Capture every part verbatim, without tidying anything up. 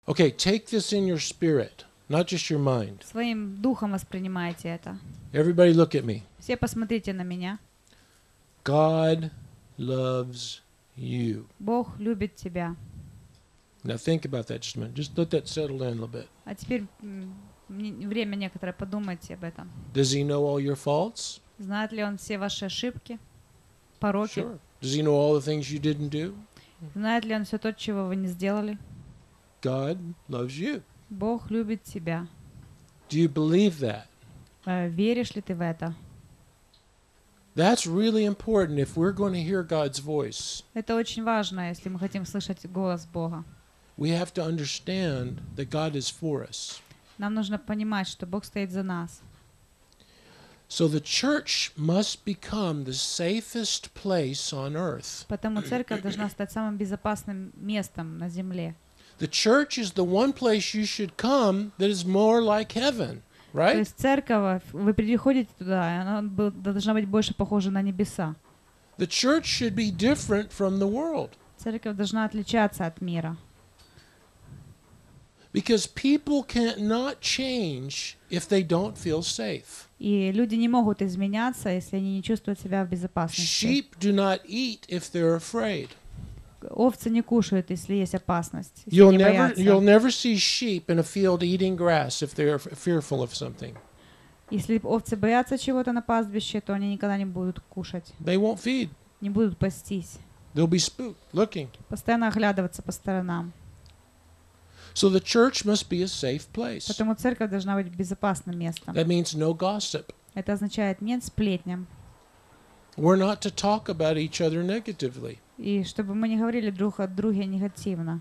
Okay, take this in your spirit, not just your mind. Своим духом воспринимайте это. Everybody look at me. Все посмотрите на меня. God loves you. Бог любит тебя. Now think about that just a minute. Just let that settle in a little bit. А теперь м, не- время некоторое подумайте об этом. Does he know all your faults? Знает ли Он все ваши ошибки, пороки? Sure. Does he know all the things you didn't do? Знает ли Он все то, чего вы не сделали? God loves you. Бог любит тебя. Do you believe that? Э, Веришь ли ты в это? That's really important if we're going to hear God's voice. Это очень важно, если мы хотим слышать голос Бога. We have to understand that God is for us. Нам нужно понимать, что Бог стоит за нас. So the church must become the safest place on earth. Поэтому церковь должна стать самым безопасным местом на земле. The church is the one place you should come that is more like heaven, То right? есть церковь, вы приходите туда, и она был- должна быть больше похожа на небеса. The church should be different from the world Церковь должна отличаться от мира. because people can't not change if they don't feel safe. И люди не могут изменяться, если они не чувствуют себя в безопасности. Sheep do not eat if they're afraid. Овцы не кушают, если есть опасность, если You'll не never you'll боятся. never see sheep in a field eating grass if they're f- fearful of something. Если овцы боятся чего-то на пастбище, то они никогда не будут кушать, They won't feed. не будут пастись, They'll be spooked, looking. постоянно оглядываться по сторонам. So the church must be a safe place. Поэтому церковь должна быть безопасным местом. That means no gossip. Это означает нет сплетням. We're not to talk about each other negatively. И чтобы мы не говорили друг о друге негативно.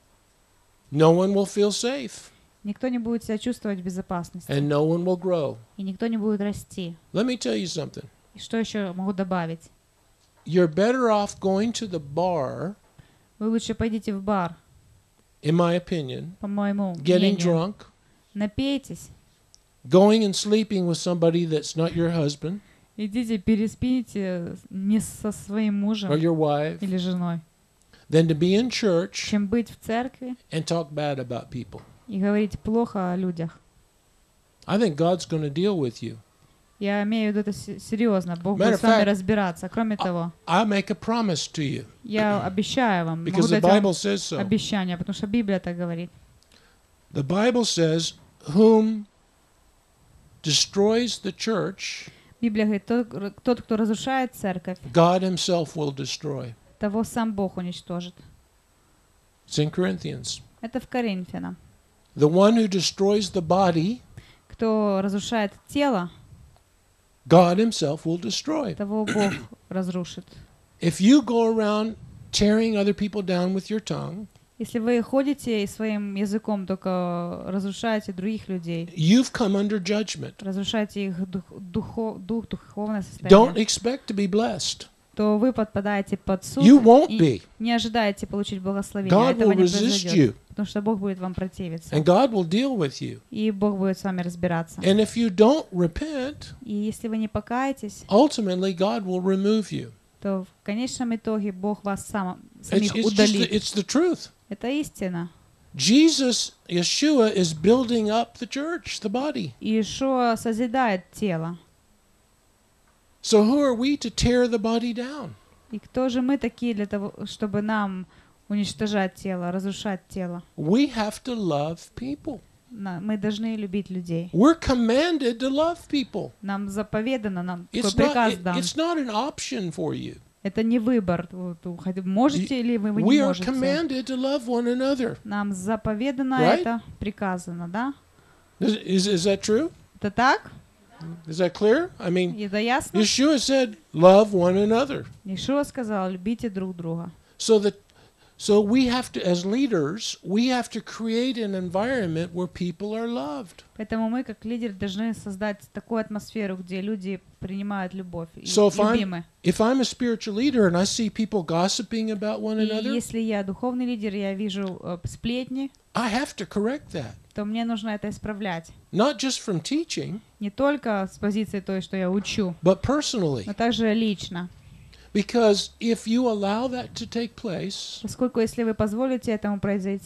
No one will feel safe, Никто не будет себя чувствовать в безопасности. and no one will grow. И никто не будет расти. Let me tell you something. И что еще могу добавить? You're better off going to the bar, Вы лучше пойдите в бар, in my opinion, по моему getting мнению. drunk, Напейтесь, going and sleeping with somebody that's not your husband идите переспите не со своим мужем or your wife, или женой, than to be in church чем быть в церкви and talk bad about people. и говорить плохо о людях. I think God's going to deal with you. Я имею в виду это се- серьезно. Бог Matter будет of с вами fact, разбираться. Кроме того, I make a promise to you я обещаю вам, могу because the дать вам Bible says so. обещание, потому что Библия так говорит. The Bible says, whom destroys the church, Библия говорит, тот, тот, кто разрушает церковь, God himself will destroy. того сам Бог уничтожит. It's in Corinthians. Это в Коринфянам. The one who destroys the body, Кто разрушает тело, God himself will destroy. того Бог разрушит. If you go around tearing other people down with your tongue, Если вы ходите и своим языком только разрушаете других людей, you've come under judgment. разрушаете их дух, духо- дух, духовное Don't состояние, expect to be blessed. то вы подпадаете под суд You won't и be. не ожидаете получить благословение. God Этого will не resist произойдет, you, потому что Бог будет вам противиться. and God will deal with you. И Бог будет с вами разбираться. And if you don't repent, И если вы не покаетесь, ultimately God will remove you. то в конечном итоге Бог вас сам, It's, самих it's just the, удалит. it's the truth. Это истина. Jesus, Yeshua, is building up the church, the body. Иешуа созидает тело. So who are we to tear the body down? И кто же мы такие для того, чтобы нам уничтожать тело, разрушать тело? We have to love people. На- Мы должны любить людей. We're commanded to love people. Нам заповедано, нам такой It's not, приказ it- дан. it's not an option for you. Это не выбор. Вот, хоть можете ли вы, вы We не are можете. commanded to love one another. Нам заповедано Right? это, приказано, да? Is, is, is that true? Это так? Is that clear? I mean, Это ясно? Yeshua said, love one another. Иешуа сказал, любите друг друга. So that so we have to, as leaders, we have to create an environment where people are loved. Поэтому мы, как лидеры, должны создать такую атмосферу, где люди принимают любовь и So if I'm, любимы. if I'm a spiritual leader and I see people gossiping about one И another, если я духовный лидер, я вижу э, сплетни, I have to correct that. то мне нужно это исправлять. Not just from teaching, Не только с позиции той, что я учу, but personally. но также лично. Because if you allow that to take place, Поскольку если вы позволите этому произойти,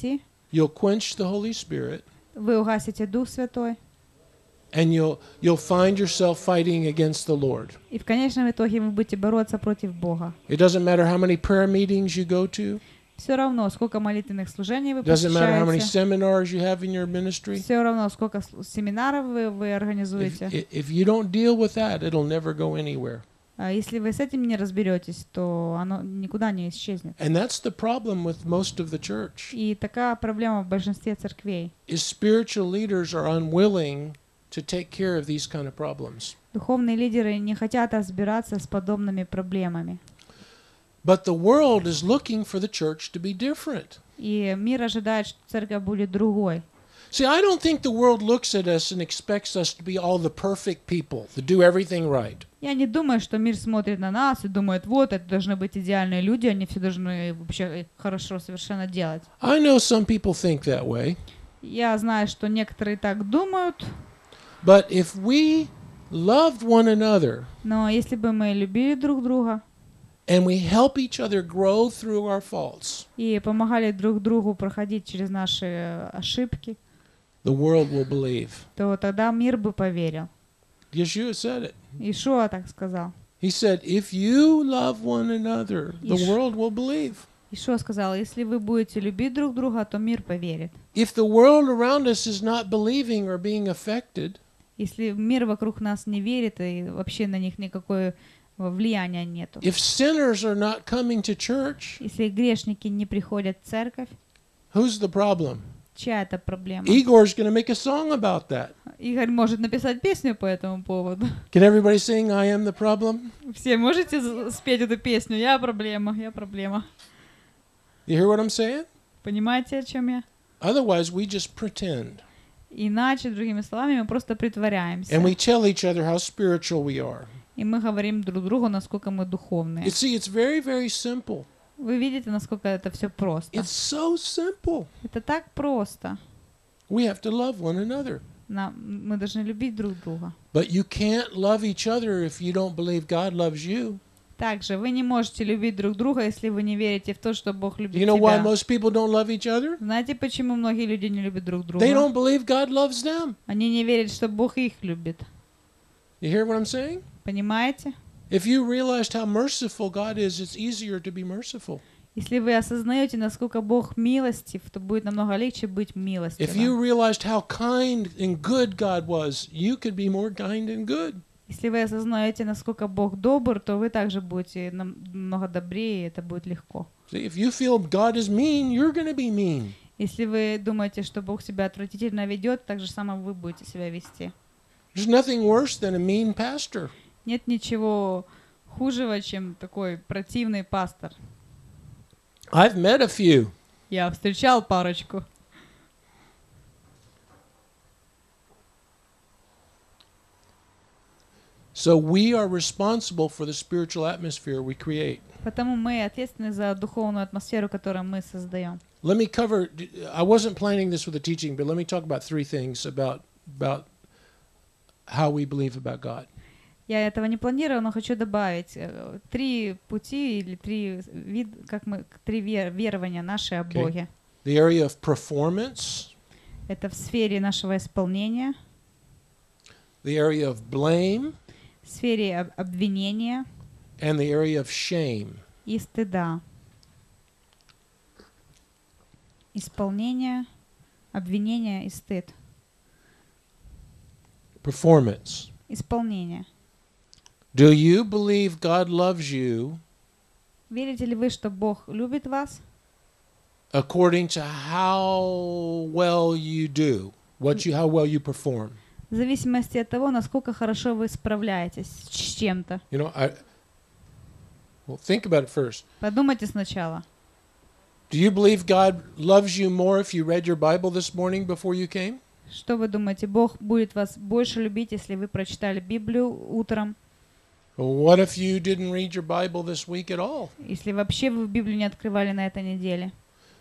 you'll quench the Holy Spirit, вы угасите Дух Святой, and you'll you'll find yourself fighting against the Lord. и в конечном итоге вы будете бороться против Бога. It doesn't matter how many prayer meetings you go to. Все равно, сколько молитвенных служений вы Doesn't matter how many посещаете. seminars you have in your ministry. Все равно, сколько с- семинаров вы, вы If, организуете. if you don't deal with that, it'll never go anywhere. А если вы с этим не разберетесь, то оно никуда не исчезнет. And that's the problem with most of the church. И такая проблема в большинстве церквей. Is spiritual leaders are unwilling to take care of these kind of problems. Духовные лидеры не хотят разбираться с подобными проблемами. But the world is looking for the church to be different. И мир ожидает, что церковь будет другой. See, I don't think the world looks at us and expects us to be all the perfect people, to do everything right. Я не думаю, что мир смотрит на нас и думает, вот, это должны быть идеальные люди, они все должны вообще хорошо совершенно делать. I know some people think that way. Я знаю, что некоторые так думают, But if we loved one another но если бы мы любили друг друга and we help each other grow through our faults, и помогали друг другу проходить через наши ошибки, the world will believe. то тогда мир бы поверил. Yeshua said it. Ишуа так сказал. He said, if you love one another, the Иш- world will believe. Ишуа сказал, если вы будете любить друг друга, то мир поверит. If the world around us is not believing or being affected, Если мир вокруг нас не верит и вообще на них никакое влияния нету. if sinners are not coming to church, Если грешники не приходят в церковь, who's the problem? чья это проблема? Igor's going to make a song about that. Игорь может написать песню по этому поводу. Can everybody sing I am the problem? Все можете з- спеть эту песню? Я проблема, я проблема. You hear what I'm saying? Понимаете, о чем я? Otherwise, we just pretend. Иначе, другими словами, мы просто притворяемся. And we tell each other how spiritual we are. И мы говорим друг другу, насколько мы духовные. You see, it's very, very simple. Вы видите, насколько это все просто. It's so simple. Это так просто. We have to love one another. Нам, мы должны любить друг друга. But you can't love each other if you don't believe God loves you. Также вы не можете любить друг друга, если вы не верите в то, что Бог любит You know why тебя. most people don't love each other? Знаете, почему многие люди не любят друг друга? They don't believe God loves them. Они не верят, что Бог их любит. You hear what I'm saying? Понимаете? If you realized how merciful God is, it's easier to be merciful. Если вы осознаете, насколько Бог милостив, то будет намного легче быть If you милостивым. realized how kind and good God was, you could be more kind and good. Если вы осознаете, насколько Бог добр, то вы также будете нам- намного добрее, и это будет легко. See, if you feel God is mean, you're going to be mean. Если вы думаете, что Бог себя отвратительно ведет, так же самое вы будете себя вести. There's nothing worse than a mean pastor. Нет ничего хужего, чем такой противный пастор. I've met a few. Я встречал парочку. So we are responsible for the spiritual atmosphere we create. Потому мы ответственны за духовную атмосферу, которую мы создаем. Let me cover, I wasn't planning this with the teaching, but let me talk about three things about, about how we believe about God. Я этого не планировала, но хочу добавить э, три пути или три вид, как мы три вер, верования наши о Okay. Боге. The area of performance, Это в сфере нашего исполнения, the area of blame, в сфере об- обвинения and the area of shame. и стыда. Исполнение, обвинение и стыд. Performance. Исполнение. Do you believe God loves you Верите ли вы, что Бог любит вас? according to how well you do, what you, how well you perform? В зависимости от того, насколько хорошо вы справляетесь с чем-то. You know, I, well, think about it first. Подумайте сначала. Do you believe God loves you more if you read your Bible this morning before you came? Что вы думаете, Бог будет вас больше любить, если вы прочитали Библию утром? What if you didn't read your Bible this week at all? Если вообще вы Библию не открывали на этой неделе?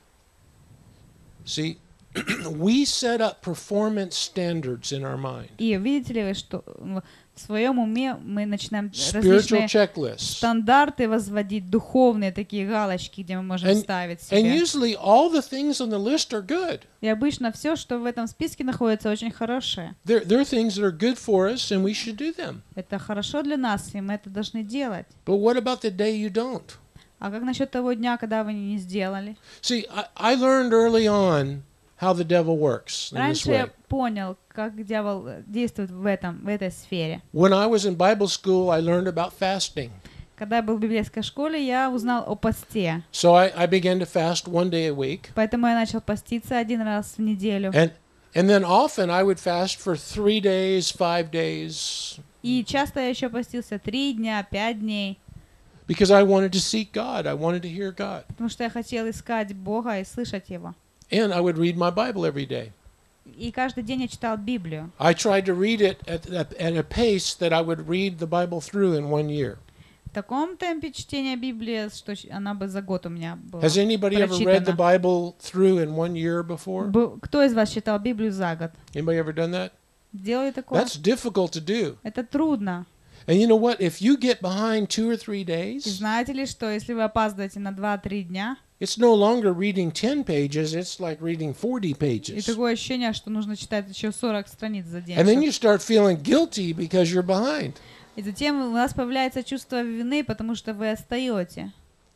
See, we set up performance standards in our mind. И видите ли вы, что м, В своем уме мы начинаем Spiritual различные checklists. стандарты возводить, духовные такие галочки, где мы можем And- ставить And себе. usually all the things on the list are good. И обычно все, что в этом списке находится, очень хорошее. They're, they're things that are good for us and we should do them. Это хорошо для нас, и мы это должны делать. But what about the day you don't? А как насчет того дня, когда вы не сделали? See, I, I learned early on how the devil works in this Раньше я way. понял, как дьявол действует в этом, в этой сфере. When I was in Bible school, I learned about fasting. Когда я был в библейской школе, я узнал о посте. So I, I began to fast one day a week. Поэтому я начал поститься один раз в неделю. And and then often I would fast for three days, five days, И часто я еще постился три дня, пять дней, because I wanted to seek God. I wanted to hear God. потому что я хотел искать Бога и слышать Его. And I would read my Bible every day. И каждый день я читал Библию. I tried to read it at, at, at a pace that I would read the Bible through in one year. В таком темпе чтения Библии, что ч- она бы за год у меня была. Has anybody ever read the прочитана. Bible through in one year before? Б- Кто из вас читал Библию за год? Anybody ever done that? Делали такое? That's difficult to do. Это трудно. And you know what? If you get behind two or three И days, знаете ли, что если вы опаздываете на два-три дня, it's no longer reading ten pages, it's like reading forty и pages. такое ощущение, что нужно читать еще сорок страниц за день. And then чтоб- you start feeling guilty because you're behind. И затем у нас появляется чувство вины, потому что вы отстаете.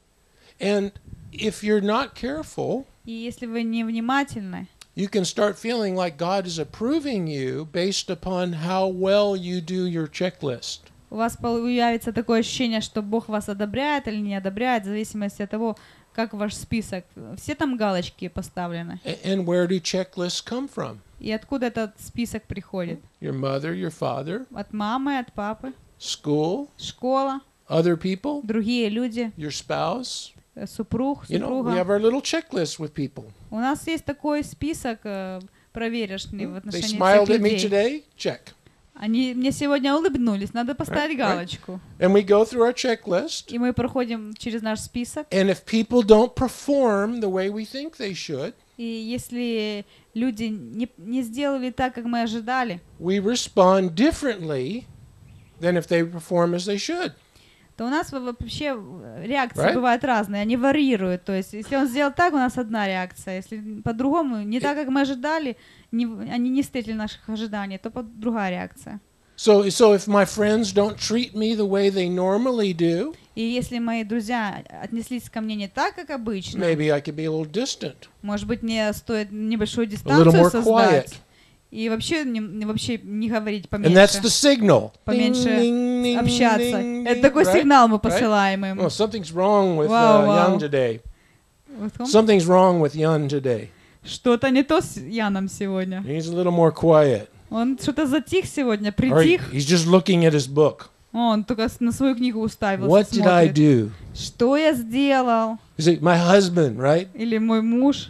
And if you're not careful, И если вы не внимательны, you can start feeling like God is approving you based upon how well you do your checklist. у вас появится такое ощущение, что Бог вас одобряет или не одобряет, в зависимости от того, как ваш список. Все там галочки поставлены. A- And where do checklists come from? И откуда этот список приходит? Your mother, your father, От мамы, от папы, school, школа, other people, другие люди, your spouse. э, супруг, You know, we супруга. have our little checklist with people. У нас есть такой список э, проверочный в They отношении smiled всех at me людей. today, check. Они мне сегодня улыбнулись, надо поставить Right, right. галочку. And we go through our checklist. И мы проходим через наш список. And if people don't perform the way we think they should, И если люди не, не сделали так, как мы ожидали, we respond differently than if they perform as they should. то у нас во- вообще э, реакции Right? бывают разные, они варьируют. То есть, если он сделал так, у нас одна реакция. Если по-другому, не так, как мы ожидали, не, они не встретили наших ожиданий, то по- другая реакция. So, so if my friends don't treat me the way they normally do, И если мои друзья отнеслись ко мне не так, как обычно, maybe I could be a little distant, может быть, мне стоит небольшую a little дистанцию more создать. quiet. И вообще не, не- вообще не говорить And that's поменьше, the signal. поменьше Ding, ding, общаться. ding, Это ding, такой right? сигнал мы Right? посылаем им. Oh, something's wrong with Wow, uh, wow. Jan today. Вот он, Something's wrong with Jan today. что-то не то с Яном сегодня. He's a little more quiet. Он что-то затих сегодня, Or he- притих. he's just looking at his book. Он только с- на свою книгу уставился, What did I смотрит. do? Что я сделал? Is it my husband, right? Или мой муж?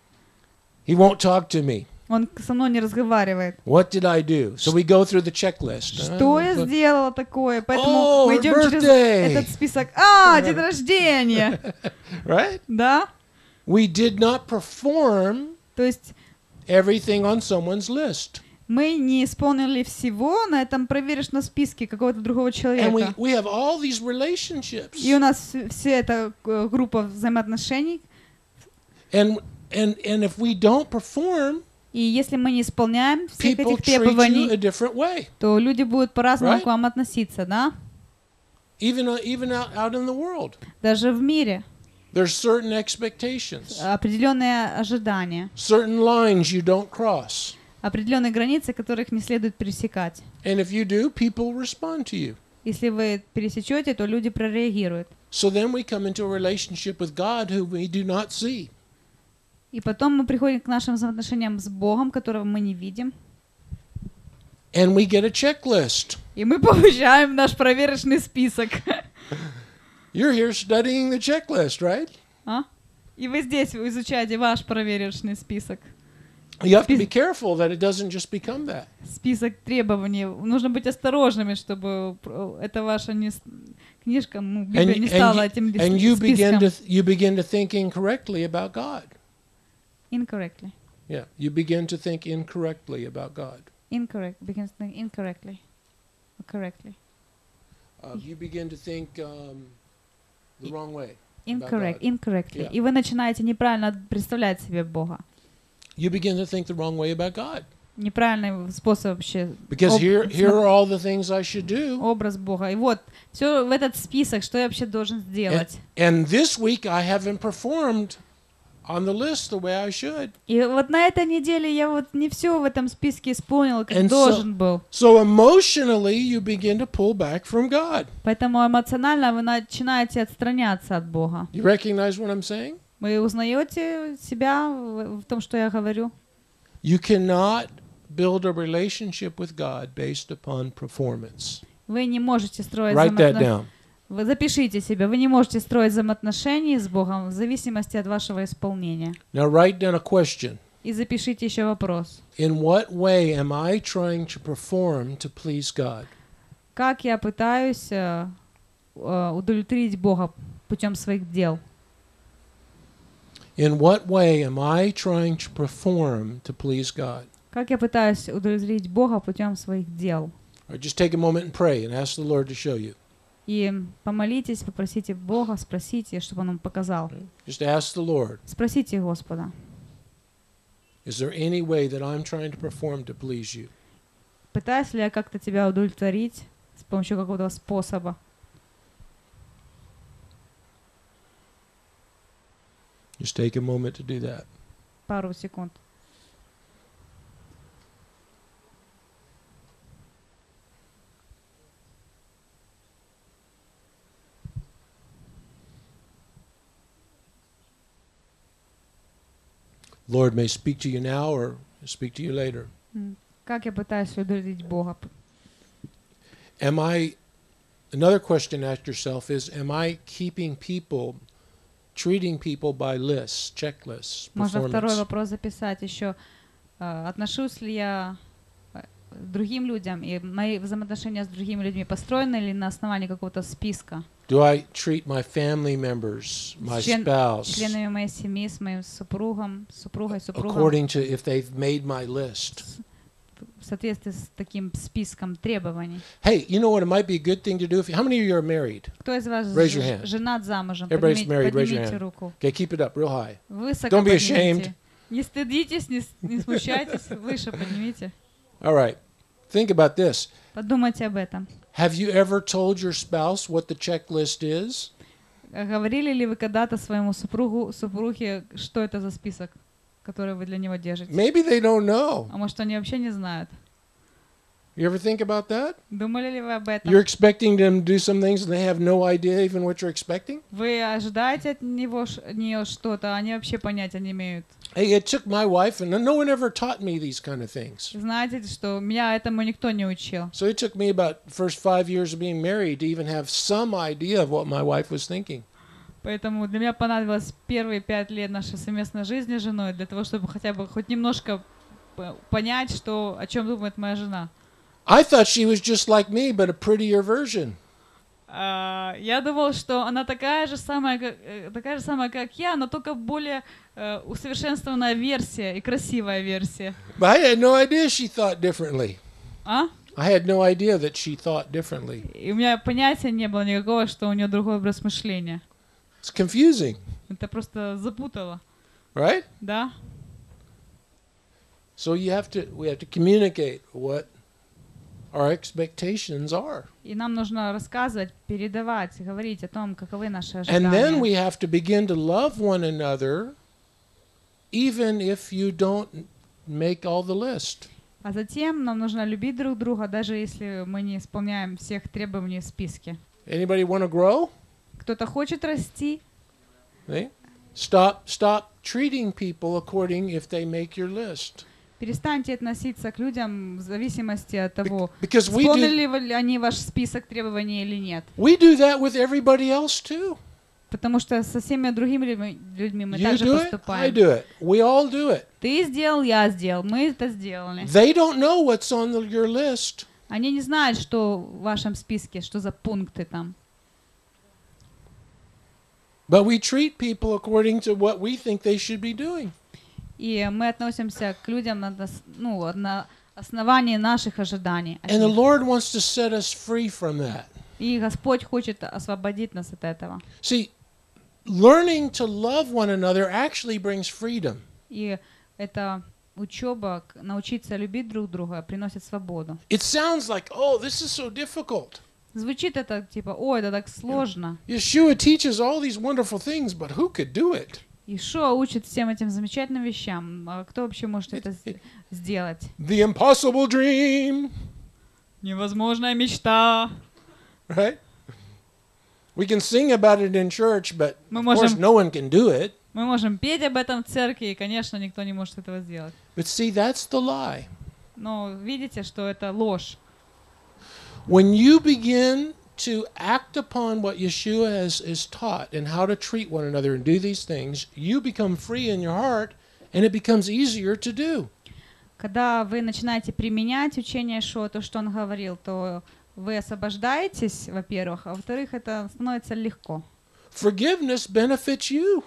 He won't talk to me. Он со мной не разговаривает. What did I do? So we go through the checklist. Что Uh, я look- сделала такое? Поэтому Oh, мы her идем через birthday. этот список. А, день рождения! Right? Да? We did not perform То есть everything on someone's list. мы не исполнили всего на этом проверочном списке какого-то другого And we, человека. we have all these relationships. И у нас вс- вся эта э, группа взаимоотношений. And, and, and if we don't perform, И если мы не исполняем всех people этих treat you a требований, different way. то люди будут по-разному Right? к вам относиться, да? Even, uh, even out, out in the world. Даже в мире There's certain expectations, определенные ожидания, certain lines you don't cross. определенные границы, которых не следует пересекать. And if you do, people respond to you. Если вы пересечете, то люди прореагируют. So then we come into a relationship with God who we do not see. И потом мы приходим к нашим взаимоотношениям с Богом, которого мы не видим. And we get a checklist. И мы получаем наш проверочный список. You're here studying the checklist, right? А? И вы здесь вы изучаете ваш проверочный список. You have to be careful that it doesn't just become that. Список требований. Нужно быть осторожными, чтобы про- это ваша не с- книжка, ну, Библия And, не and, стала you, этим лис- and you begin списком. to you begin to think incorrectly about God. Incorrectly. Yeah, you begin to think incorrectly about God. Incorrect. Begins to think incorrectly. correctly. Uh, you begin to think um, the wrong way. Incorrect, God. incorrectly. Yeah. И вы начинаете неправильно представлять себе Бога. You begin to think the wrong way about God. Неправильный способ вообще. Because об- here, here смо- are all the things I should do. Образ Бога. И вот, все в этот список, что я вообще должен сделать. And this week I haven't performed on the list the way I should. И вот на этой неделе я вот не все в этом списке исполнил, как And so- должен был. So emotionally, you begin to pull back from God. Поэтому эмоционально вы начинаете отстраняться от Бога. You recognize what I'm saying? Вы узнаете себя в, в том, что я говорю? You cannot build a relationship with God based upon performance. Вы не можете строить Write that взаимоотно- down. Вы запишите себе, вы не можете строить взаимоотношения с Богом в зависимости от вашего исполнения. Now write down a question. И запишите еще вопрос. In what way am I trying to perform to please God? Как я пытаюсь э, э, удовлетворить Бога путем своих дел? In what way am I trying to perform to please God? Как я пытаюсь удовлетворить Бога путем своих дел? Or just take a moment and pray and ask the Lord to show you. И помолитесь, попросите Бога, спросите, чтобы Он вам показал. Just ask the Lord, Спросите Господа, is there any way that I'm trying to perform to please you? пытаюсь ли я как-то тебя удовлетворить с помощью какого-то способа? Just take a moment to do that. Пару секунд. Lord may speak to you now or speak to you later. М. Как я пытаюсь удовлетворить Бога? Am I, another question to ask yourself is, am I keeping people, treating people by lists, checklists, Можно второй performance? вопрос записать еще. Э, Отношусь ли я э, к другим людям, и мои взаимоотношения с другими людьми построены ли на основании какого-то списка? Do I treat my family members, my Член- spouse, Членами моей семьи, с моим супругом, супругой, супругом, according to if they've made my list? в соответствии с таким списком требований. Hey, you know what? It might be a good thing to do. If how many of you are married? Кто из вас Raise your ж- hand. женат замужем? Everybody's Поднимите, married, raise your поднимите hand. руку. Okay, keep it up real high. Высоко Don't be поднимите. ashamed. Не стыдитесь, не, с- не смущайтесь, выше поднимите. All right. Think about this. Подумайте об этом. Have you ever told your spouse what the checklist is? А говорили ли вы когда-то своему супругу, супруге, что это за список, который вы для него держите? Maybe they don't know. А может, они вообще не знают? You ever think about that? Думали ли вы об этом? You're expecting them to do some things and they have no idea even what you're expecting? Вы ожидаете от него, ш- от нее что-то, а они вообще понятия не имеют. Hey, it took my wife, and no one ever taught me these kind of things. Знаете, что меня этому никто не учил. So it took me about the first five years of being married to even have some idea of what my wife was thinking. Поэтому для меня понадобилось первые пять лет нашей совместной жизни с женой для того, чтобы хотя бы хоть немножко п- понять, что, о чем думает моя жена. I thought she was just like me, but a prettier version. А, я думал, что она такая же самая, как, э, такая же самая, как я, но только более э, усовершенствованная версия и красивая версия. But I had no idea she thought differently. А? I had no idea that she thought differently. И у меня понятия не было никакого, что у нее другой образ мышления. It's confusing, Это просто запутало, right? да? So you have to, we have to communicate what our expectations are. И нам нужно рассказывать, передавать, говорить о том, каковы наши And then ожидания. we have to begin to love one another, even if you don't make all the list. А затем нам нужно любить друг друга, даже если мы не исполняем всех требований в списке. Anybody want to grow? Кто-то хочет расти, See? Stop, stop treating people according if they make your list. перестаньте относиться к людям в зависимости от того, Because we do, исполнили ли они ваш список требований или нет. we do that with everybody else too. Потому что со всеми другими людьми, людьми мы You также do it, I поступаем. do it. We all do it. Ты сделал, я сделал, мы это сделали. They don't know what's on the, your list. Они не знают, что в вашем списке, что за пункты там. But we treat people according to what we think they should be doing. И мы относимся к людям на, дос- ну, на основании наших ожиданий. от And the них. Lord wants to set us free from that. И Господь хочет освободить нас от этого. See, learning to love one another actually brings freedom. И эта учеба, к- научиться любить друг друга, приносит свободу. It sounds like, oh, this is so difficult. Звучит это типа, ой, это так сложно. Yeshua teaches all these wonderful things, but who could do it? Ишуа учит всем этим замечательным вещам. А кто вообще может это с- сделать? The impossible dream, Невозможная мечта. right? We can sing about it in church, but Мы of course можем, no one can do it. мы можем петь об этом в церкви, и, конечно, никто не может этого сделать. But see, that's the lie. Но видите, что это ложь. When you begin to act upon what Yeshua has, has taught and how to treat one another and do these things, you become free in your heart and it becomes easier to do. Когда вы начинаете применять учение Ишуа, то, что он говорил, то вы освобождаетесь, во-первых, а во-вторых, это становится легко. Forgiveness benefits you,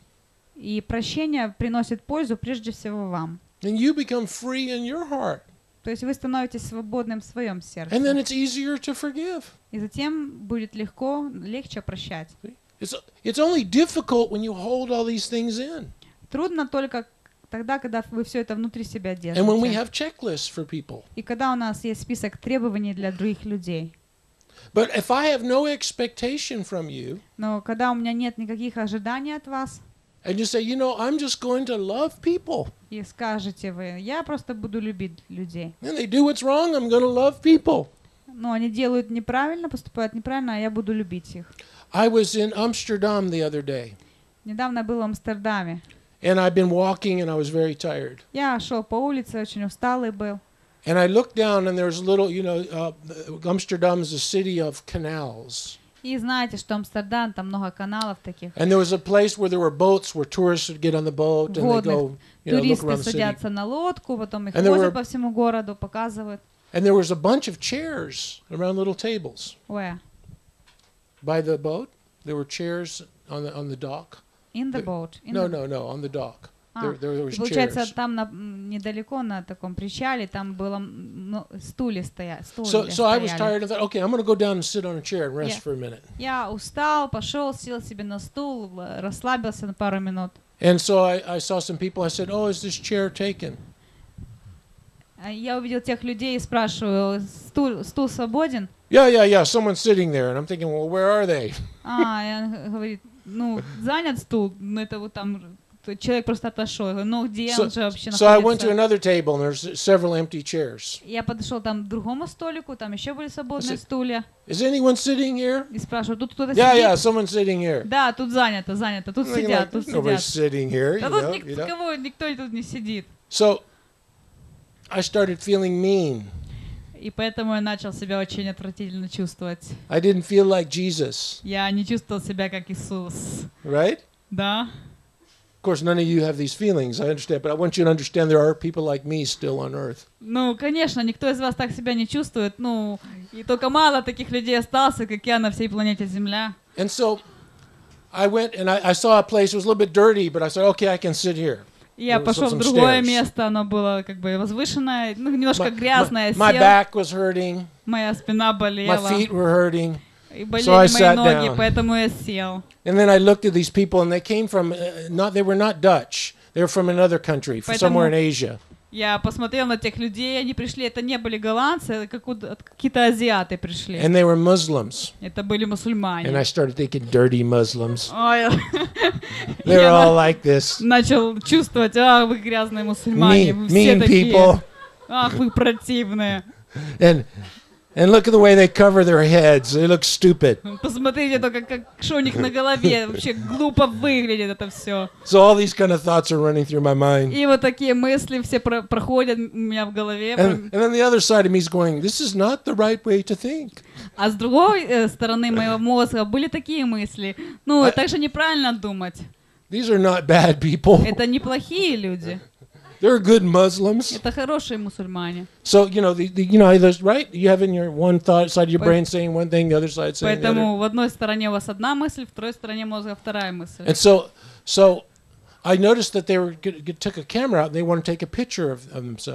И прощение приносит пользу прежде всего вам. and you become free in your heart. То есть вы становитесь свободным в своем сердце. And then it's easier to forgive. И затем будет легко, легче прощать. It's, it's only difficult when you hold all these things in. Трудно только тогда, когда вы все это внутри себя And when we держите. have checklists for people. И когда у нас есть список требований для других людей. But if I have no expectation from you, Но когда у меня нет никаких ожиданий от вас, and you say, you know, I'm just going to love people. и скажете вы, я просто буду любить людей. And they do what's wrong, I'm going to love people. Но они делают неправильно, поступают неправильно, а я буду любить их. I was in Amsterdam the other day, Недавно был в Амстердаме. and I've been walking, and I was very tired. Я шел по улице, очень усталый был. And I looked down, and there's a little, you know, uh, Amsterdam is a city of canals. И знаете, что Амстердам, там много каналов таких. And there was a place where there were boats where tourists would get on the boat and they Водных. go, you know, look Туристы around the city. садятся на лодку, потом их And there were- возят по всему городу, показывают. And there was a bunch of chairs around little tables Ой, by the boat. There were chairs on the on the dock. in the The- boat. in No, the- no, no, on the dock. А, There, there, there was и получается, chairs. там на, м, недалеко на таком причале, там было м, ну, стулья стоя, стулья So, so I was стояли. tired and thought, okay, I'm going to go down and sit on a chair and rest Yeah. for a minute. Я устал, пошел, сел себе на стул, э, расслабился на пару минут. And so I, I saw some people. I said, oh, is this chair taken? А Я увидел тех людей и спрашиваю, стул, стул свободен? Yeah, yeah, yeah. Someone's sitting there, and I'm thinking, well, where are they? А, и он говорит, ну, занят стул, ну, это вот там, т- человек просто отошел. Я говорю, ну, где So, он же вообще so I went to находится? another table, and there's several empty chairs. Я подошел там к другому столику, там еще были свободные Is it- стулья. Is anyone sitting here? И спрашиваю, тут кто-то Yeah, yeah, сидит? someone's sitting here. Да, тут занято, занято, тут I'm thinking, сидят, like, тут nobody's сидят. sitting here, you Да тут know, ник- you know. кого, никто тут не сидит. So I started feeling mean. И поэтому я начал себя очень отвратительно чувствовать. I didn't feel like Jesus, Я не чувствовал себя как Иисус. right? Да? Of course, none of you have these feelings, I understand, but I want you to understand there are people like me still on earth. Ну, конечно, никто из вас так себя не чувствует. Ну, и только мало таких людей осталось, как я на всей планете Земля. And so I went and I, I saw a place, it was a little bit dirty, but I said, okay, I can sit here. И я There was пошел в some другое stairs. место, оно было как бы возвышенное, ну, немножко My, грязное, my, my сел, back was hurting, моя спина my болела, feet were hurting. и болели so I мои sat ноги, down. поэтому я сел. And then I looked at these people, and they came from, uh, not, they were not Dutch. They were from another country, from somewhere in Asia. Я посмотрел на тех людей, они пришли, это не были голландцы, это как у- какие-то азиаты пришли. And they were Muslims. Это были мусульмане. And I started thinking, dirty Muslims. Ой, They're я all на- like this. начал чувствовать, а, вы грязные мусульмане, Mean, вы все mean такие. people. Ах, вы противные. And and look at the way they cover their heads. They look stupid. Посмотрите только, как, что у них на голове. Вообще глупо выглядит это все. So all these kind of thoughts are running through my mind. И вот такие мысли все про- проходят у меня в голове. And, and then the other side of me is going, this is not the right way to think. А с другой э, стороны моего мозга были такие мысли. Ну, А- так же неправильно думать. These are not bad people. Это неплохие люди. They're good Muslims. Это хорошие мусульмане. So, you know, the, the, you know, there's, right? You have in your one thought side of your brain saying one thing, the other side saying the other. Поэтому в одной стороне у вас одна мысль, в второй стороне мозга вторая мысль. And so, so I noticed that they were g- g- took a camera out and they want to take a picture of, of themselves.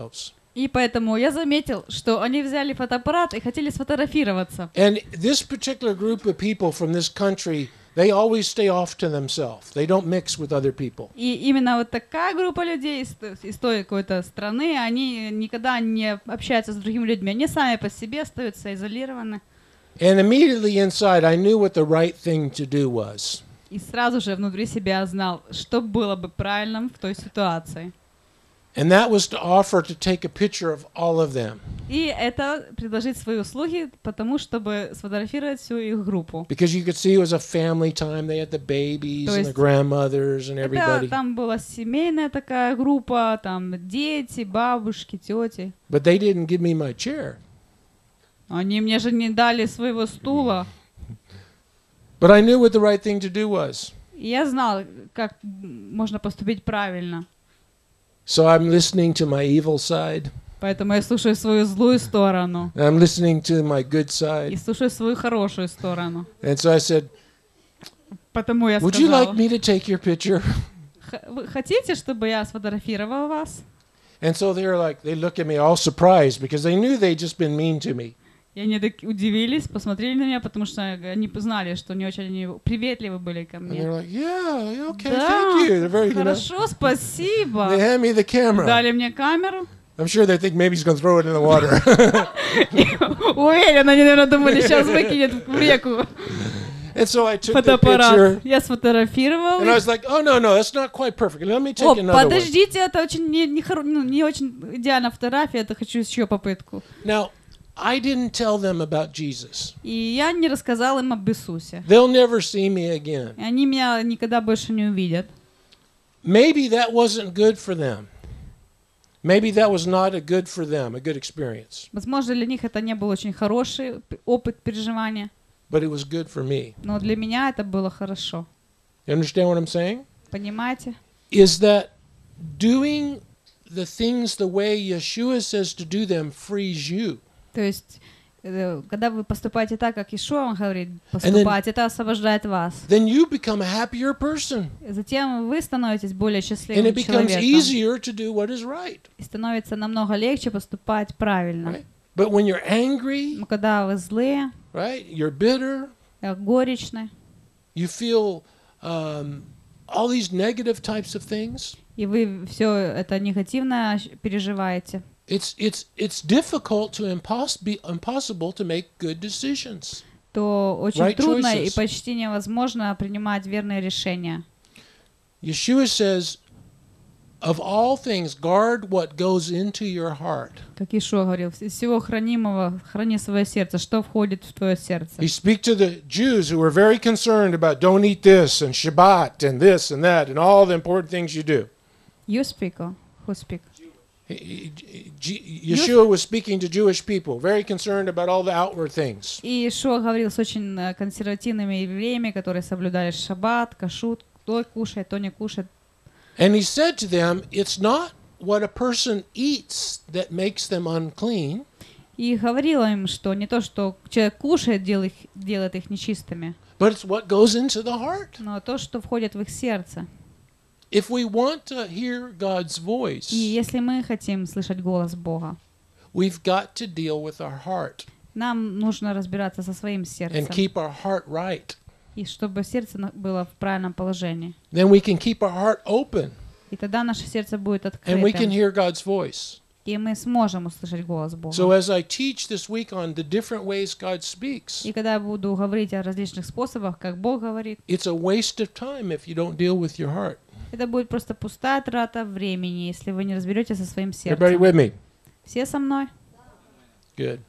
И поэтому я заметил, что они взяли фотоаппарат и хотели сфотографироваться. And this particular group of people from this country, they always stay off to themselves. They don't mix with other people. И именно вот такая группа людей из, из той какой-то страны, они никогда не общаются с другими людьми. Они сами по себе остаются изолированы. And immediately inside, I knew what the right thing to do was. И сразу же внутри себя знал, что было бы правильным в той ситуации. And that was to offer to take a picture of all of them. И это предложить свои услуги, потому чтобы сфотографировать всю их группу. Because you could see it was a family time. They had the babies То and the есть grandmothers and это, everybody. там была семейная такая группа, там дети, бабушки, тети. But they didn't give me my chair. Они мне же не дали своего стула. But I knew what the right thing to do was. И я знал, как можно поступить правильно. So I'm listening to my evil side. Поэтому я слушаю свою злую сторону. And I'm listening to my good И side. слушаю свою хорошую сторону. And so I said, Потому я would you like сказала, me to take your picture? «Х- вы хотите, чтобы я сфотографировал вас? And so they were like, they look at me all surprised because they knew they'd just been mean to me. И они так удивились, посмотрели на меня, потому что они знали, что не очень они приветливы были ко And мне. they're like, yeah, okay, Да, thank you. They're very, you know, хорошо, спасибо. they hand me the camera. Дали мне камеру. I'm sure they think maybe he's going to throw it in the water. Уверен, они, наверное, думали, сейчас выкинет в реку And so I took the фотоаппарат. picture. Я сфотографировал. And I was like, oh, no, no, that's not quite perfect. Let me О, take another one. подождите, это очень не, не, хоро- ну, не очень идеальная фотография, это хочу еще попытку. Now, I didn't tell them about Jesus. И я не рассказал им об Иисусе. They'll never see me again. И они меня никогда больше не увидят. Maybe that wasn't good for them. Maybe that was not a good for them, a good experience. Возможно, для них это не был очень хороший п- опыт переживания, But it was good for me. но для меня это было хорошо. You understand what I'm saying? Понимаете? Is that doing the things the way Yeshua says to do them frees you. То есть, э, когда вы поступаете так, как Ишуа вам говорит поступать, это освобождает вас. Then you become a happier person. Затем вы становитесь более And счастливым it becomes человеком. easier to do what is right. И становится намного легче поступать правильно. Right? But when you're angry, Но когда вы злые, right, you're bitter, э, горечны, you feel um, all these negative types of things, и вы все это негативно ощ- переживаете, it's it's it's difficult to impos- be impossible to make good decisions. то очень Right трудно и choices. почти невозможно принимать верные решения. Yeshua says, of all things, guard what goes into your heart. Как Ишуа говорил, из всего хранимого храни свое сердце, что входит в твое сердце. He speaks to the Jews who were very concerned about don't eat this and Shabbat and this and that and all the important things you do. You speak, or who speak? He- he- G- Yeshua was speaking to Jewish people, very concerned about all the outward things. И Ишуа говорил с очень э, консервативными евреями, которые соблюдали шаббат, кашут, кто кушает, кто не кушает. And he said to them, it's not what a person eats that makes them unclean, И говорил им, что не то, что человек кушает, делает их, делает их нечистыми, but it's what goes into the heart. но то, что входит в их сердце. If we want to hear God's И voice, если мы хотим слышать голос Бога, we've got to deal with our heart нам нужно разбираться со своим and сердцем, keep our heart right. и чтобы сердце на- было в правильном положении. Then we can keep our heart open И тогда наше сердце будет and we can открытым, hear God's voice. и мы сможем услышать голос Бога. So as I teach this week on the different ways God speaks, И когда я буду говорить о различных способах, как Бог говорит, it's a waste of time if you don't deal with your heart. это будет просто пустая трата времени, если вы не разберетесь со своим Everybody сердцем. with me? Все со мной? Good.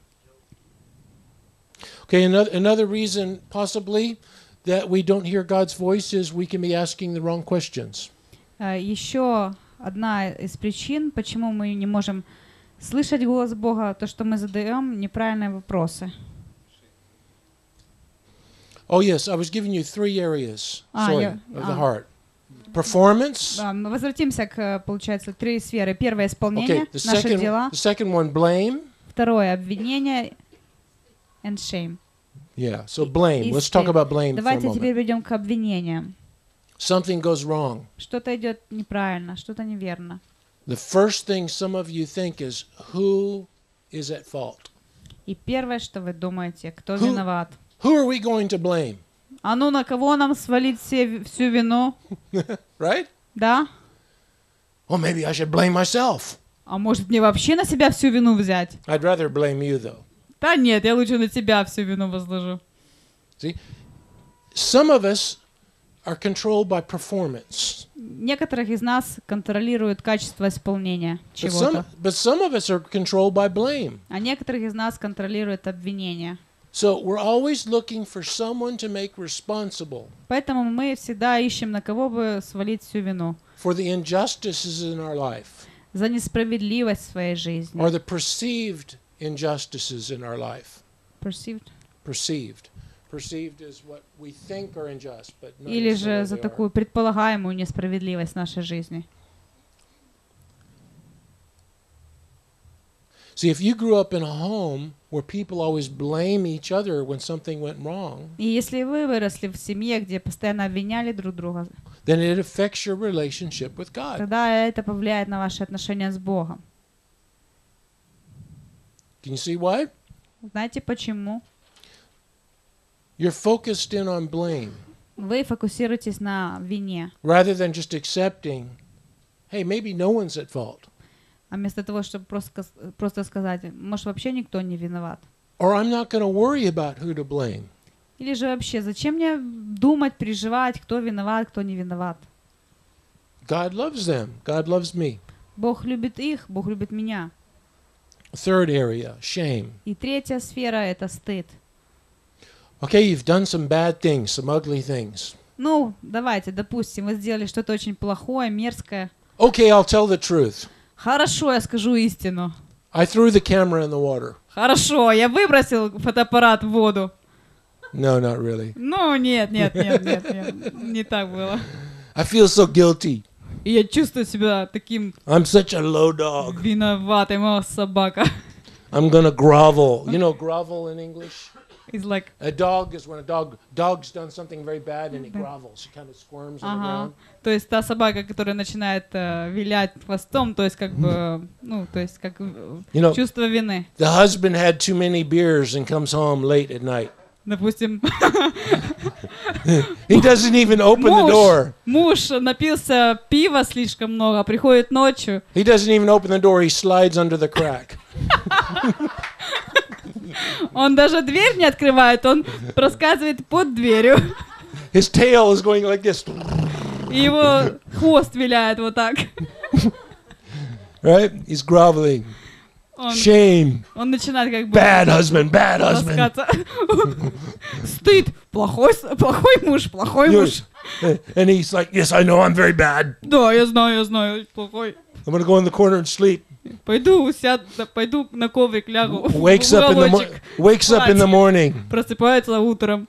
Okay, another, another reason possibly that we don't hear God's voice is we can be asking the wrong questions. Э, Еще одна из причин, почему мы не можем слышать голос Бога, то, что мы задаем неправильные вопросы. Oh yes, I was giving you three areas Ah, sorry, yeah. of the Ah. heart. Performance. Да, мы возвратимся к, получается, три сферы. Первое — исполнение, Okay, the наши second, дела. the second one, blame. Второе — обвинение and shame. Yeah, so blame. И Let's talk стыд. about blame for a Давайте теперь moment. перейдем к обвинениям. Something goes wrong. Что-то идет неправильно, что-то неверно. the first thing some of you think is, who is at fault? И первое, что вы думаете, кто Who- виноват? Who are we going to blame? А ну на кого нам свалить все, всю вину? Right? Да? Well, maybe I should blame myself. А может мне вообще на себя всю вину взять? I'd rather blame you, though. Да нет, я лучше на тебя всю вину возложу. See? Some of us are controlled by performance. Некоторых из нас контролирует качество исполнения But чего-то, some, but some of us are controlled by blame. а некоторых из нас контролирует обвинение. So we're always looking for someone to make responsible Поэтому мы всегда ищем, на кого бы свалить всю вину for the injustices in our life за несправедливость в своей жизни. or the perceived injustices in our life. Perceived. Perceived. Perceived is what we think are unjust, but not Или necessarily же за they are. такую предполагаемую несправедливость в нашей жизни. See, if you grew up in a home where people always blame each other when something went wrong, И если вы выросли в семье, где постоянно обвиняли друг друга, then it affects your relationship with God. тогда это повлияет на ваши отношения с Богом. Can you see why? Знаете почему? You're focused in on blame Вы фокусируетесь на вине, rather than just accepting, hey, maybe no one's at fault. а вместо того, чтобы просто, сказ- просто сказать, может, вообще никто не виноват. Or I'm not going to worry about who to blame. Или же вообще, зачем мне думать, переживать, кто виноват, кто не виноват? God loves them. God loves me. Бог любит их, Бог любит меня. Third area, shame. И третья сфера — это стыд. Okay, you've done some bad things, some ugly things. Ну, давайте, допустим, вы сделали что-то очень плохое, мерзкое. Okay, I'll tell the truth. Хорошо, я скажу истину. I threw the camera in the water. Хорошо, я выбросил фотоаппарат в воду. No, not really. Ну, нет, нет, нет, нет, нет, не так было. I feel so guilty. И я чувствую себя таким I'm such a low dog. виноватым, о, собака. I'm gonna grovel. You know grovel in English? It's like, A dog is when a dog dog's done something very bad and it grovels. He kind of squirms on the ага. ground. То есть та собака, которая начинает э, вилять хвостом, то есть как бы, ну, то есть как э, You know, чувство вины. the husband had too many beers and comes home late at night. Допустим, He doesn't even open the муж, door. муж напился пива слишком много, приходит ночью, He doesn't even open the door. He slides under the crack. он даже дверь не открывает, он проскальзывает под дверью, His tail is going like this. и его хвост виляет вот так. Right? He's groveling. Он, Shame. он начинает как бы Bad husband. Bad husband. ласкаться. Стыд. Плохой, с- плохой муж, плохой You're- муж. And he's like, yes, I know I'm very bad. Да, я знаю, я знаю, плохой. I'm going to go in the corner and sleep. Пойду сяду, пойду на коврик лягу. в Wakes up in the, mo- уголочек. wakes up in the morning. Просыпается утром.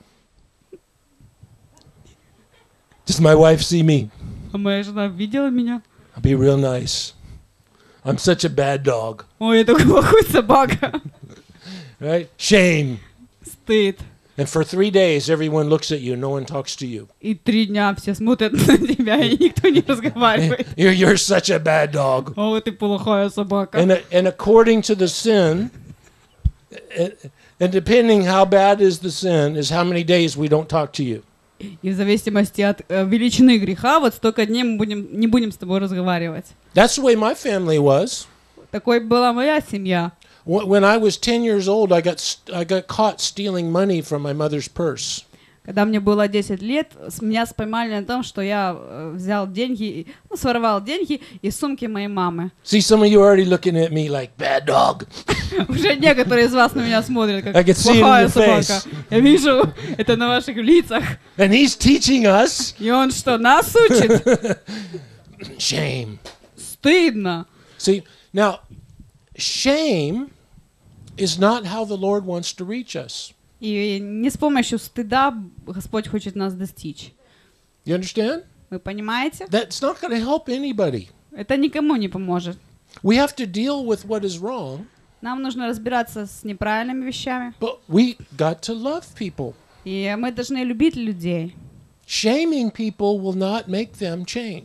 Does my wife see me? А моя жена видела меня. I'll be real nice. I'm such a bad dog. Ой, я такой плохой собака. Right? Shame. Стыд. And for three days, everyone looks at you. No one talks to you. И три дня все смотрят на тебя, и никто не разговаривает. You're, you're such a bad dog. О, ты плохая собака. And, uh, and according to the sin, and, and depending how bad is the sin, is how many days we don't talk to you. И в зависимости от э, величины греха, вот столько дней мы будем, не будем с тобой разговаривать. That's the way my family was. Такой была моя семья. Wh- When I was ten years old, I got st- I got caught stealing money from my mother's purse. Когда мне было десять лет, с- меня споймали на том, что я э, взял деньги, ну, своровал деньги из сумки моей мамы. See, some of you are already looking at me like bad dog. Уже некоторые из вас на меня смотрят, I как can see it in плохая your собака. face. Я вижу это на ваших лицах. And he's teaching us И он что, нас учит? shame. Стыдно. See, now, shame is not how the Lord wants to reach us. И не с помощью стыда Господь хочет нас достичь. You understand? Вы понимаете? That's not going to help anybody. Это никому не поможет. We have to deal with what is wrong, Нам нужно разбираться с неправильными вещами. but we got to love people. И мы должны любить людей. Shaming people will not make them change.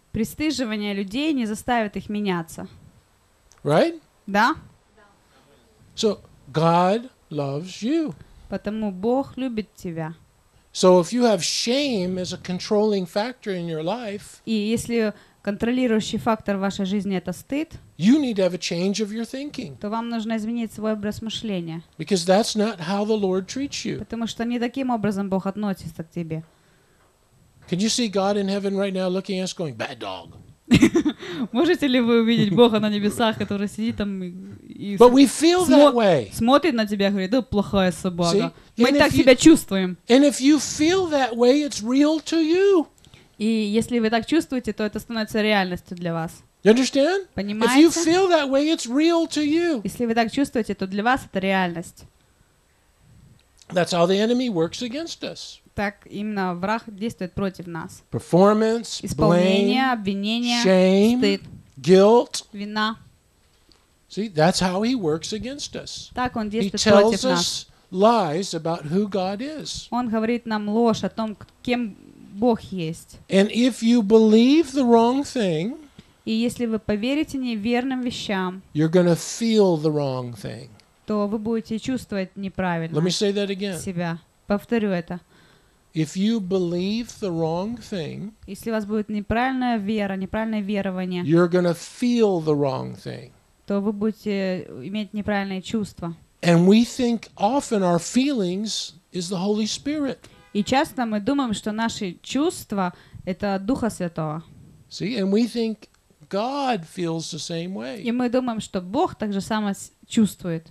Пристыживание людей не заставит их меняться. Right? Да? So God loves you. Потому Бог любит тебя. So if you have shame as a controlling factor in your life, И если контролирующий фактор в вашей жизни это стыд, you need to have a change of your thinking, то вам нужно изменить свой образ мышления. because that's not how the Lord treats you. Потому что не таким образом Бог относится к тебе. Can you see God in heaven right now looking at us going, bad dog? Можете ли вы увидеть Бога на небесах, который сидит там и, и But we feel that смо- way. смотрит на тебя и говорит, да плохая собака. See? Мы And так if you- себя чувствуем. And if you feel that way, it's real to you. И если вы так чувствуете, то это становится реальностью для вас. You understand? If you Понимаете? feel that way, it's real to you. Если вы так чувствуете, то для вас это реальность. That's how the enemy works against us. Так именно враг действует против нас. Performance, Исполнение, blame, обвинение, shame, стыд, guilt. вина. See, that's how he works against us. Так он He действует tells против нас. us lies about who God is. Он говорит нам ложь о том, кем Бог есть. And if you believe the wrong thing, И если вы поверите неверным вещам, you're going to feel the wrong thing. то вы будете чувствовать Let неправильно me say that again. себя. Повторю это. If you believe the wrong thing, Если у вас будет неправильная вера, неправильное верование, you're going to feel the wrong thing. то вы будете иметь неправильные чувства. And we think often our feelings is the Holy Spirit. И часто мы думаем, что наши чувства — это от Духа Святого. See, and we think God feels the same way. И мы думаем, что Бог так же само с- чувствует.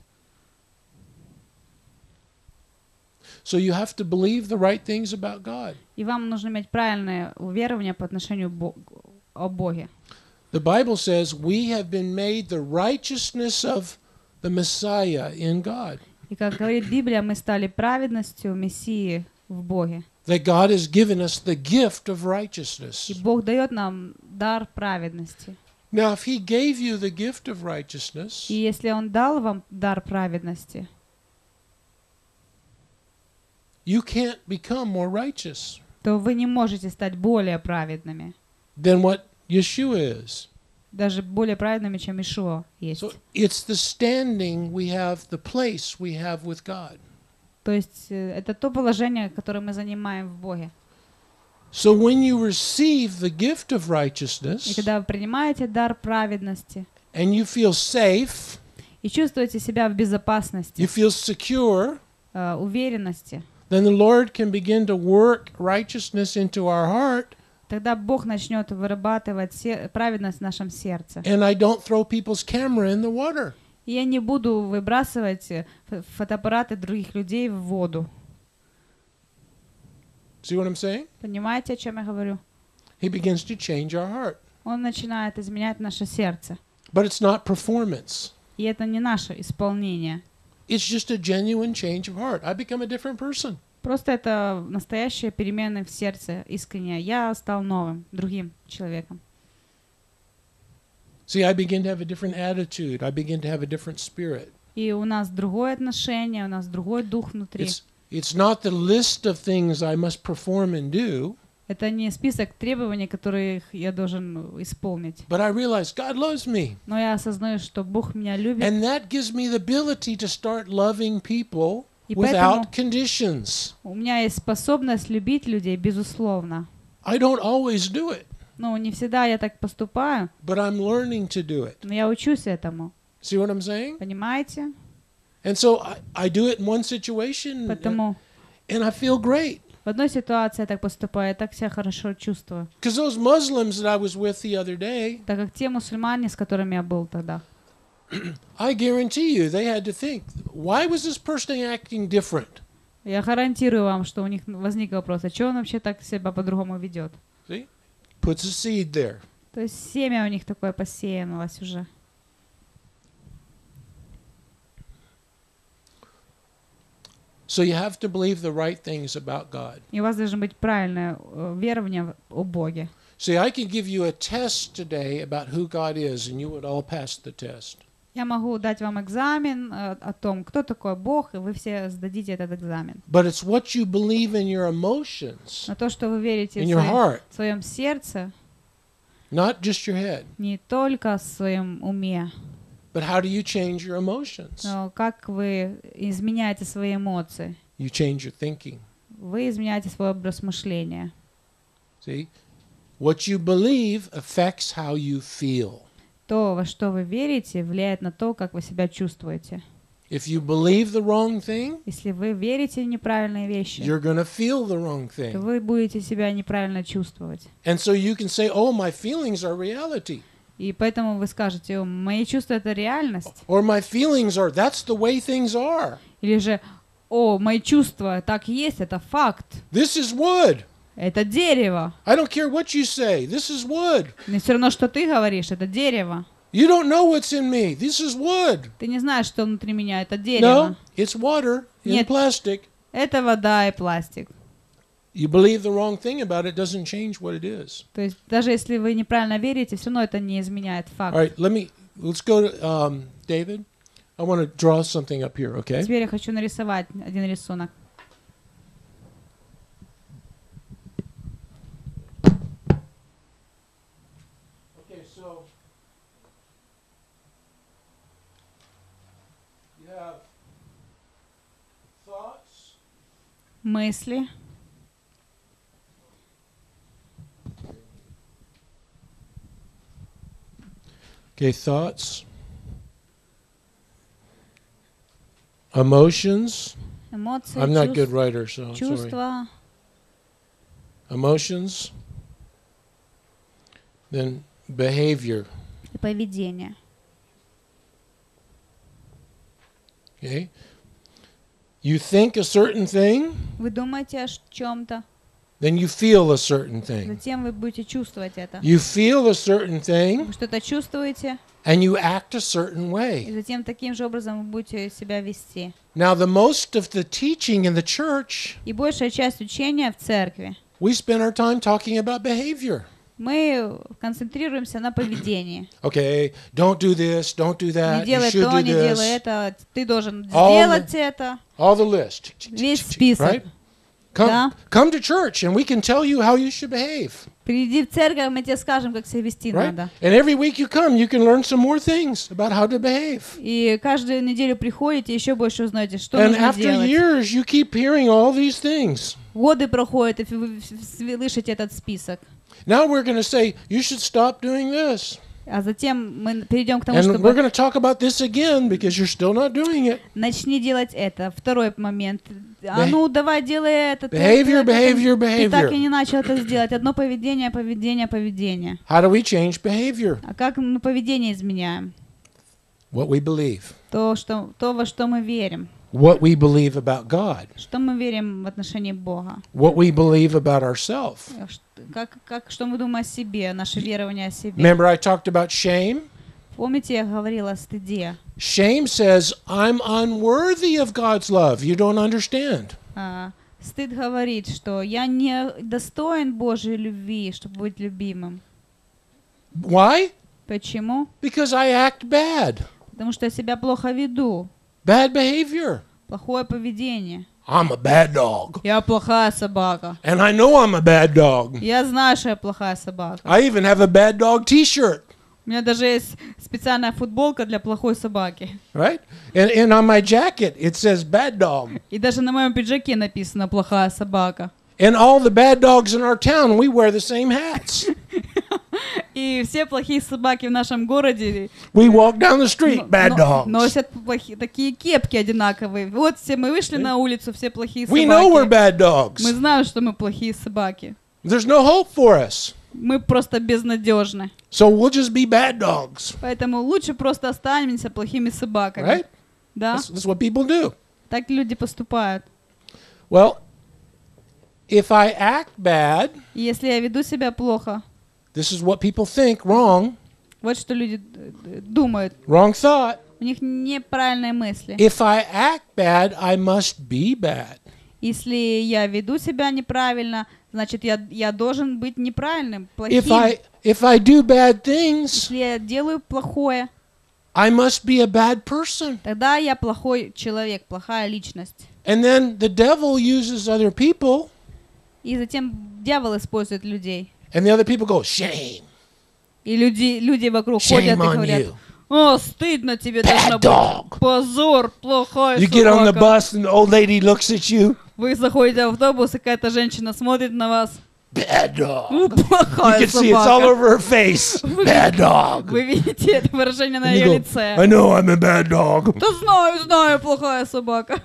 So you have to believe the right things about God. И вам нужно иметь правильное уверование по отношению Бо- о Боге. The Bible says we have been made the righteousness of the Messiah in God. И как говорит Библия, мы стали праведностью Мессии в Боге. That God has given us the gift of И righteousness. Бог дает нам дар праведности. Now, if He gave you the gift of righteousness, И если Он дал вам дар праведности, you can't become more righteous то вы не можете стать более праведными. than what Yeshua is. Даже более праведными, чем Ишуа есть. So it's the standing we have, the place we have with God. То есть э, это то положение, которое мы занимаем в Боге. So when you receive the gift of И righteousness когда вы принимаете дар праведности and you feel safe, и чувствуете себя в безопасности, you feel secure, э, уверенности, then the Lord can begin to work righteousness into our heart. тогда Бог начнет вырабатывать се- праведность в нашем сердце. And I don't throw people's camera in the water. И я не буду выбрасывать э, ф- фотоаппараты других людей в воду. See what I'm saying? Понимаете, о чем я говорю? He begins to change our heart. Он начинает изменять наше сердце. But it's not performance. И это не наше исполнение. It's just a genuine change of heart. I become a different person. Просто это настоящие перемены в сердце, искренне. Я стал новым, другим человеком. See, I begin to have a different attitude. I begin to have a different spirit. И у нас другое отношение, у нас другой дух внутри. It's it's not the list of things I must perform and do, Это не список требований, которые я должен исполнить. but I realize God loves me. Но я осознаю, что Бог меня любит. And that gives me the ability to start loving people И without поэтому conditions. у меня есть способность любить людей, безусловно. I don't always do it, Ну, не всегда я так поступаю, but I'm learning to do it. но я учусь этому. See what I'm saying? Понимаете? And so I, I do it in one situation, Поэтому and I feel great. в одной ситуации я так поступаю, я так себя хорошо чувствую. Because those Muslims that I was with the other day, Так как те мусульмане, с которыми я был тогда, I guarantee you they had to think, why was this person acting different? я гарантирую вам, что у них возник вопрос, а что он вообще так себя по-другому ведет? See? Puts a seed there. То есть семя у них такое посеялось уже. So you have to believe the right things about God. И у вас должно быть правильное э, верование в- о Боге. See, I could give you a test today about who God is, and you would all pass the test. Я могу дать вам экзамен э, о том, кто такой Бог, и вы все сдадите этот экзамен. But it's what you believe in your emotions, Но то, что вы верите in в your своем, heart, в своем сердце, Not just your head. Не только в своем уме, But how do you change your emotions? но как вы изменяете свои эмоции. You change your thinking. Вы изменяете свой образ мышления. See? What you believe affects how you feel. То, во что вы верите, влияет на то, как вы себя чувствуете. If you believe the wrong thing, Если вы верите в неправильные вещи, you're going to feel the wrong то thing. вы будете себя неправильно чувствовать. And so you can say, oh, my feelings are reality. И поэтому вы скажете: мои чувства — это реальность. Or my feelings are, that's the way things are. Или же: о, мои чувства так и есть, это факт. This is wood. Это дерево. I don't care what you say. This is wood. Но все равно, что ты говоришь, это дерево. You don't know what's in me. This is wood. Ты не знаешь, что внутри меня, это дерево. No, it's water in Нет. plastic. Это вода и пластик. You believe the wrong thing about it doesn't change what it is. То есть даже если вы неправильно верите, все равно это не изменяет факт. All right, let me, let's go to um, David. I want to draw something up here, okay? Теперь я хочу нарисовать один рисунок. Okay, so you have thoughts, Мысли, okay, thoughts, emotions. эмоции, I'm not a good чувств- writer, so I'm sorry. чувства, Emotions, then behavior, и поведение. okay? You think a certain thing, Вы думаете о чем-то, then you feel a certain thing. затем вы будете чувствовать это. You feel a certain thing, Вы что-то чувствуете, and you act a certain и way. затем таким же образом вы будете себя вести. Now, the most of the teaching in the church, И большая часть учения в церкви, we spend our time talking about behavior. мы концентрируемся на поведении. Okay, don't do this, don't do Не that, you делай should то, do не делай this. это, ты должен All сделать это. All the list. Весь список. Right? Come, Да. come to church and we can tell you how you should behave. Приди в церковь, мы тебе скажем, как себя вести Right? надо. And every week you come, you can learn some more things about how to behave. И каждую неделю приходите, еще больше узнаете, что And нужно after делать. years, you keep hearing all these things. Годы проходят, и вы слышите этот список. Now we're going to say, you should stop doing this. А затем мы перейдем к тому, And we're чтобы going to talk about this again because you're still not doing it. начни делать это. Второй момент. А ну, давай, делай это. ты Behavior, это, это. behavior, Ты так и behavior. не начал это сделать. Одно поведение, поведение, поведение. How do we change behavior? А как мы поведение изменяем? What we believe. То, что, то, во что мы верим. What we believe about God. Что мы верим в отношении Бога. What we believe about ourselves. Ш- Как, как, что мы думаем о себе, наше верование о себе. Remember I talked about shame? Помните, я говорила о стыде? Shame says, I'm unworthy of God's love. You don't understand. А, стыд говорит, что я не достоин Божьей любви, чтобы быть любимым. Why? Почему? Because I act bad. Потому что я себя плохо веду. Bad behavior. Плохое поведение. I'm a bad dog. Я плохая собака. And I know I'm a bad dog. Я знаю, что я плохая собака. I even have a bad dog t-shirt. У меня даже есть специальная футболка для плохой собаки. Right? And, and on my jacket, it says bad dog. И даже на моем пиджаке написано «плохая собака». And all the bad dogs in our town, we wear the same hats. И все плохие собаки в нашем городе We walk down the street, bad но- dogs. носят плохи- такие кепки одинаковые. Вот все мы вышли на улицу, все плохие We know we're собаки. bad dogs. Мы знаем, что мы плохие собаки. There's no hope for us. Мы просто безнадежны. So we'll just be bad dogs. Поэтому лучше просто останемся плохими собаками. Right? Да? That's, that's what people do. Так люди поступают. Well, if I act bad, И если я веду себя плохо, this is what people think wrong, вот что люди д- д- думают. wrong thought. У них неправильные мысли. If I act bad, I must be bad. Если я веду себя неправильно, значит, я, я должен быть неправильным, плохим. If I if I do bad things, Если я делаю плохое, I must be a bad person. тогда я плохой человек, плохая личность. And then the devil uses other people, И затем дьявол использует людей. and the other people go, shame. И люди, люди вокруг Shame ходят и on говорят, you. о, стыдно тебе должно Bad быть. dog. Позор, плохая You get on the собака. bus and the old lady looks at you. Вы заходите в автобус, и какая-то женщина смотрит на вас. Bad dog. Ну, You плохая can see it's all собака. over her face. Bad dog. Вы видите это выражение на And you ее go, лице. I know I'm a bad dog. Да знаю, знаю, плохая собака.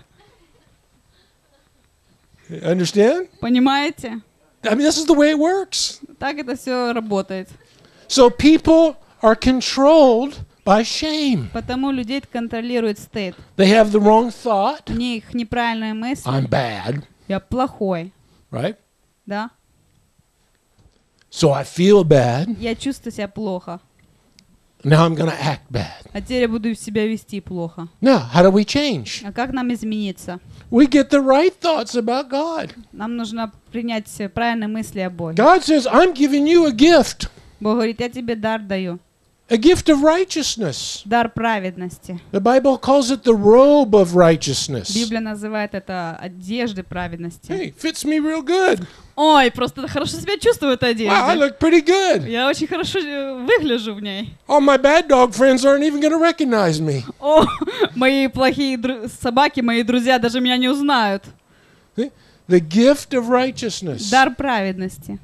Understand? Понимаете? I mean, this is the way it works. Так это все работает. So people are controlled by shame. Потому людей контролирует стыд. They have the wrong thought. У них неправильная мысль. I'm bad, Я плохой, right? да? So I feel bad. Я чувствую себя плохо. Now I'm going to act bad. А теперь я буду себя вести плохо. Now, how do we change? А как нам измениться? We get the right thoughts about God. Нам нужно принять правильные мысли о Боге. God says, I'm giving you a gift, Бог говорит, я тебе дар даю. a gift of righteousness. Дар праведности. The Bible calls it the robe of righteousness. Библия называет это одеждой праведности. Hey, fits me real good. Ой, просто хорошо себя чувствую в этой Wow, I одежде. look pretty good. Я очень хорошо э, выгляжу в ней. All my bad dog friends aren't even going to recognize me. О, мои плохие дру- собаки, мои друзья даже меня не узнают. See? The gift of righteousness. Дар праведности.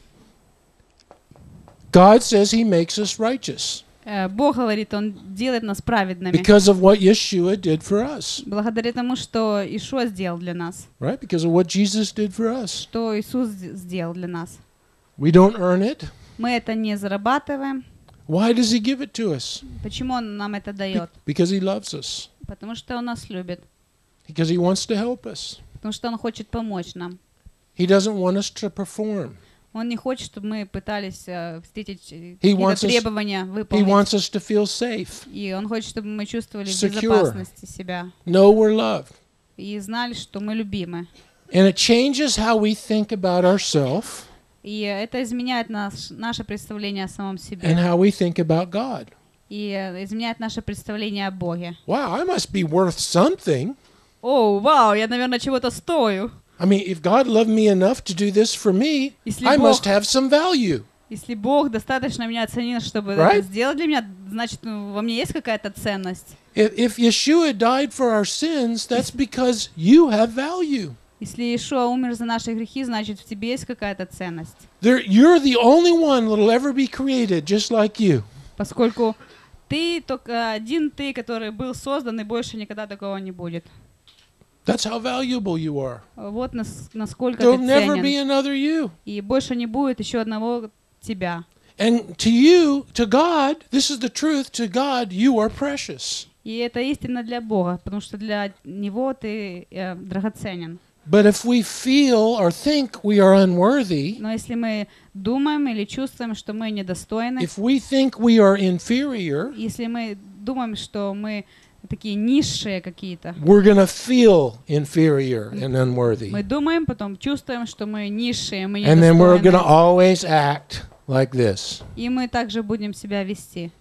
God says he makes us righteous Э, Бог говорит, Он делает нас праведными. because of what Yeshua did for us, Благодаря тому, что Ишуа сделал для нас. right? Because of what Jesus did for us. Что Иисус с- сделал для нас. We don't earn it. Мы это не зарабатываем. Why does he give it to us? Почему Он нам это дает? Because he loves us. Потому что Он нас любит. Because he wants to help us. Потому что Он хочет помочь нам. He doesn't want us to perform. Он не хочет, чтобы мы пытались э, встретить э, He какие-то wants us- требования, He выполнить. wants us to feel safe, И Он хочет, чтобы мы чувствовали в Secure. безопасности себя. know we're loved. И знали, что мы любимы. And it changes how we think about ourselves И это изменяет наш, наше представление о самом and себе. how we think about God. И э, изменяет наше представление о Боге. Wow, I must be worth something. О, вау, я, наверное, чего-то стою. I mean, if God loved me enough to do this for me, Если I Бог- must have some value. Если Бог достаточно меня оценил, чтобы Right? это сделать для меня, значит, ну, во мне есть какая-то ценность. If, if Yeshua died for our sins, that's because you have value. Если Иешуа умер за наши грехи, значит, в тебе есть какая-то ценность. There, you're the only one that'll ever be created just like you. Поскольку ты только один ты, который был создан, и больше никогда такого не будет. That's how valuable you are. Вот нас- насколько There'll ты never be ценен. another you. И больше не будет еще одного тебя. And to you, to God, this is the truth, to God, you are precious. И это истина для Бога, потому что для Него ты э, драгоценен. But if we feel or think we are unworthy, Но если мы думаем или чувствуем, что мы недостойны, if we think we are inferior, если мы думаем, что мы такие низшие какие-то, we're going to feel inferior and unworthy. мы думаем, потом чувствуем, что мы низшие, мы And then we're going to недостойны, always act like this. и мы также будем себя вести.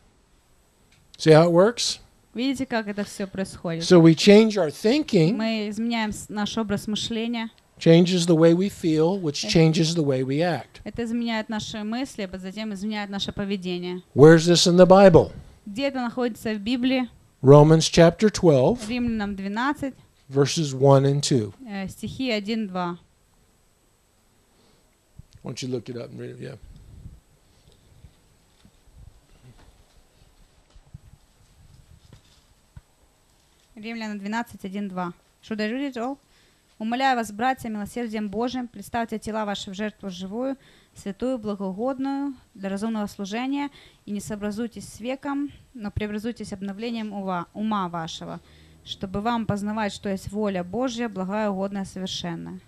See how it works? Видите, как это все происходит? So we change our thinking, Мы изменяем с- наш образ мышления, changes the way we feel, which changes the way we act. это изменяет наши мысли, а затем изменяет наше поведение. Where's this in the Bible? Где это находится в Библии? Romans chapter twelve, Римлянам двенадцать, verses one and two. э, стихи один-два. Why don't you look it up and read it? Yeah. Римлянам двенадцать, один-два. Should I read it all? «Умоляю вас, братья, милосердием Божиим, представьте тела ваши в жертву живую, святую, благоугодную, для разумного служения, и не сообразуйтесь с веком, но преобразуйтесь обновлением ума, ума вашего, чтобы вам познавать, что есть воля Божья, благая, угодная, совершенная».